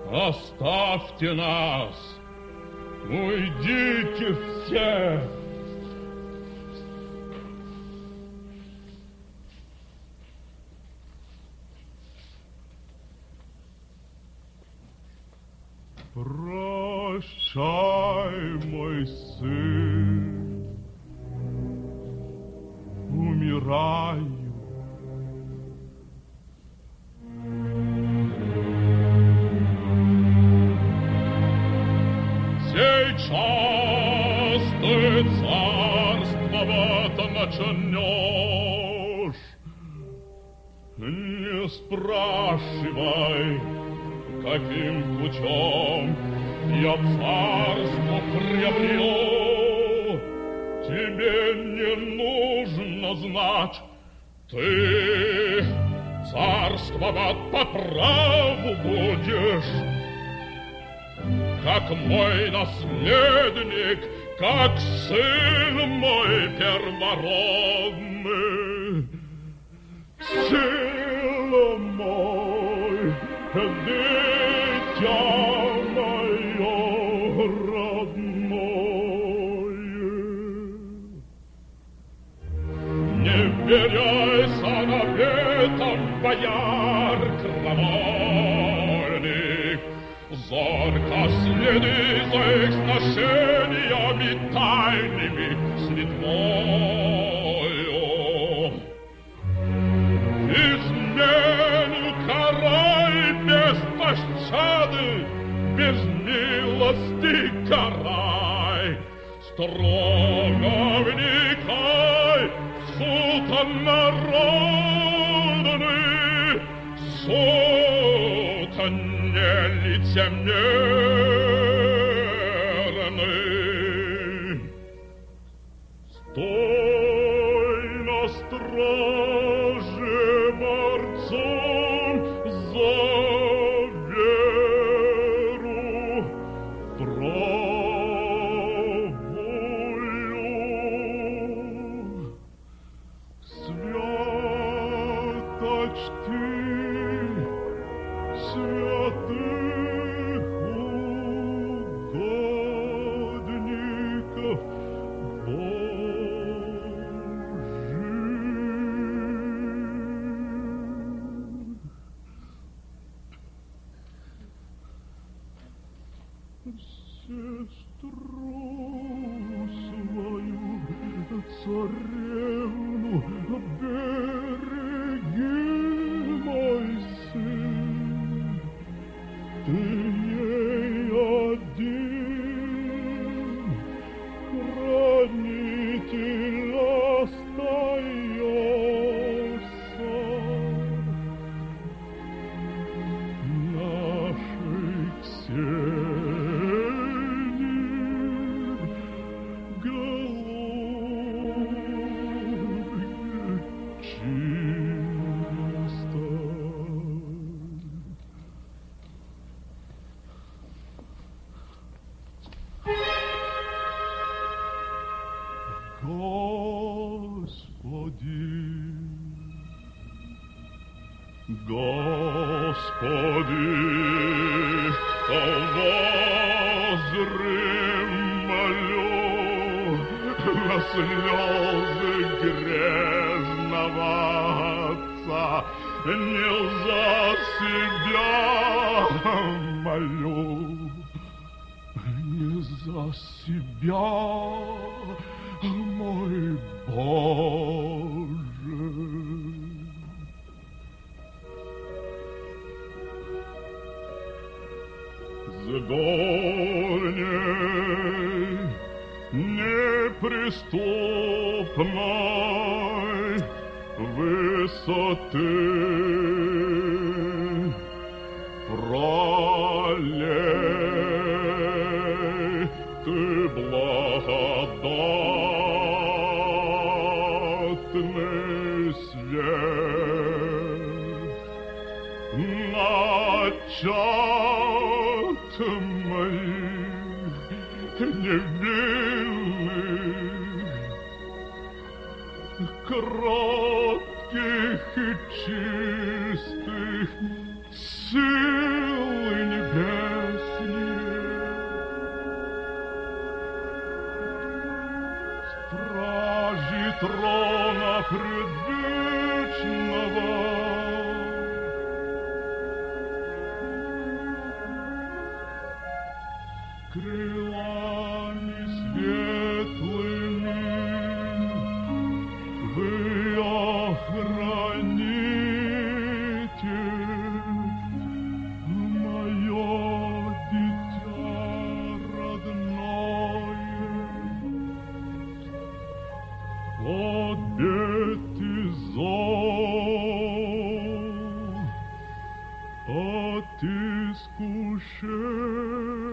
Оставьте нас! Уйдите все! Прощай, мой сын, умираю. Сейчас ты царствовать начнешь. Не спрашивай, каким путем я царство приобрел. Тебе не нужно знать, ты царствовать по праву будешь, как мой наследник, как сын мой первородный. Сила мой, дитя мое родное. Не веряйся наветам бояр кровольных, зорко следи за их сношениями тайными с Литвою. Измену карай без пощады, без милости карай, строго вникай в суд народный, суд нелицемерный. Стой на страже борцом за веру правую. Святочки святых угодников сестру свою, царевну, береги, мой сын, ты ей один хранитель остаешься. Нашей Ксении голубь чистой. Господи, Господи, возри, молю, на слезы грешного отца, не за себя молю, не за себя, мой Боже. С горней неприступной высоты пролей ты благодатный свет на чад моих невинных, кротких и чистых, силы небес. предвечного. Крылами светлыми вы охраните мое дитя родное от бед и зол, от искушений.